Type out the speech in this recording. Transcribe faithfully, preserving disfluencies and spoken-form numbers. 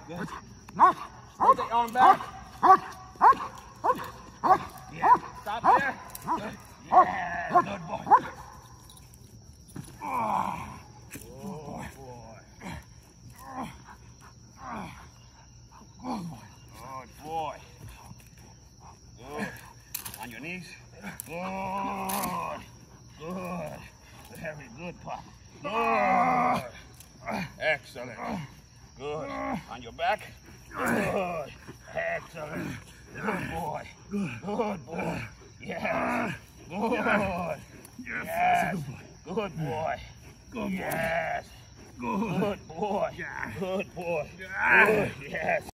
Good. Hold the arm back. Yeah. Stop there. Good. Yeah. Good boy. Oh, boy. Good boy. Good. On your knees. Good. Good. Very good, Pop. Good. Excellent. Good. On your back. Good. Excellent. Good boy. Good boy. Yes. Good. Yes. Good boy. Good boy. Yes. Good boy. Good boy. Good. Yes.